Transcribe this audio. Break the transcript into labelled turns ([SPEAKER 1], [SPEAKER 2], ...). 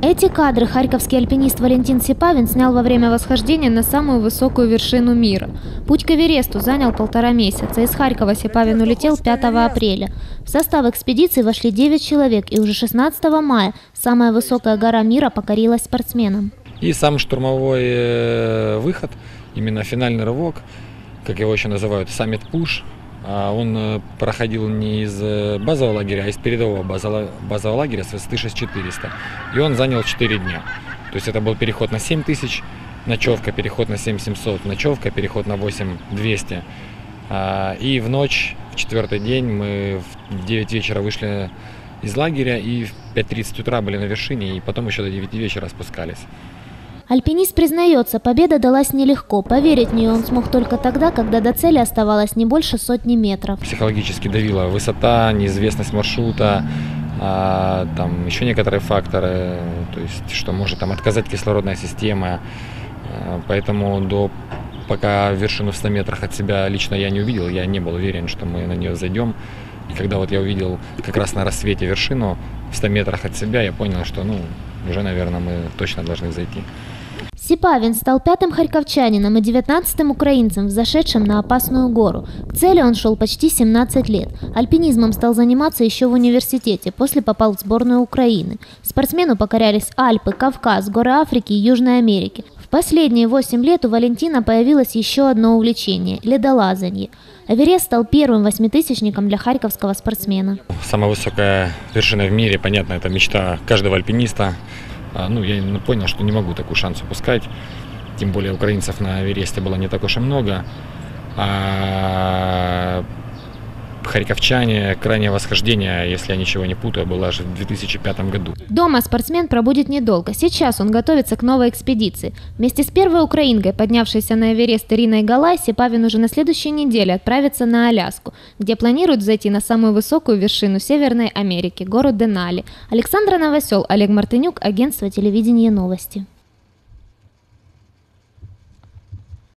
[SPEAKER 1] Эти кадры харьковский альпинист Валентин Сипавин снял во время восхождения на самую высокую вершину мира. Путь к Эвересту занял 1,5 месяца. Из Харькова Сипавин улетел 5 апреля. В состав экспедиции вошли 9 человек, и уже 16 мая самая высокая гора мира покорилась спортсменам.
[SPEAKER 2] И сам штурмовой выход, именно финальный рывок, как его еще называют, Summit Push, он проходил не из базового лагеря, а из передового базового лагеря с высоты 6400. И он занял 4 дня. То есть это был переход на 7000, ночевка, переход на 7700, ночевка, переход на 8200. И в ночь, в 4-й день, мы в 9 вечера вышли из лагеря и в 5:30 утра были на вершине, и потом еще до 9 вечера спускались.
[SPEAKER 1] Альпинист признается, победа далась нелегко. Поверить в нее он смог только тогда, когда до цели оставалось не больше 100 метров.
[SPEAKER 2] Психологически давила высота, неизвестность маршрута, там еще некоторые факторы, то есть что может там отказать кислородная система. Поэтому пока вершину в 100 метрах от себя лично я не увидел, я не был уверен, что мы на нее зайдем. И когда вот я увидел как раз на рассвете вершину в 100 метрах от себя, я понял, что уже, наверное, мы точно должны зайти.
[SPEAKER 1] Сипавин стал 5-м харьковчанином и 19-м украинцем, взошедшим на опасную гору. К цели он шел почти 17 лет. Альпинизмом стал заниматься еще в университете, после попал в сборную Украины. Спортсмену покорялись Альпы, Кавказ, горы Африки и Южной Америки. В последние 8 лет у Валентина появилось еще одно увлечение – ледолазанье. Эверест стал первым 8-тысячником для харьковского спортсмена.
[SPEAKER 2] Самая высокая вершина в мире, понятно, это мечта каждого альпиниста. Я понял, что не могу такой шанс упускать. Тем более украинцев на Эвересте было не так уж и много. Харьковчане, крайнее восхождение, если я ничего не путаю, было аж в 2005 году.
[SPEAKER 1] Дома спортсмен пробудет недолго. Сейчас он готовится к новой экспедиции. Вместе с первой украинкой, поднявшейся на Эверест Ириной Галай, Сипавин уже на следующей неделе отправится на Аляску, где планирует зайти на самую высокую вершину Северной Америки – гору Денали. Александра Новосел, Олег Мартынюк, агентство телевидения «Новости».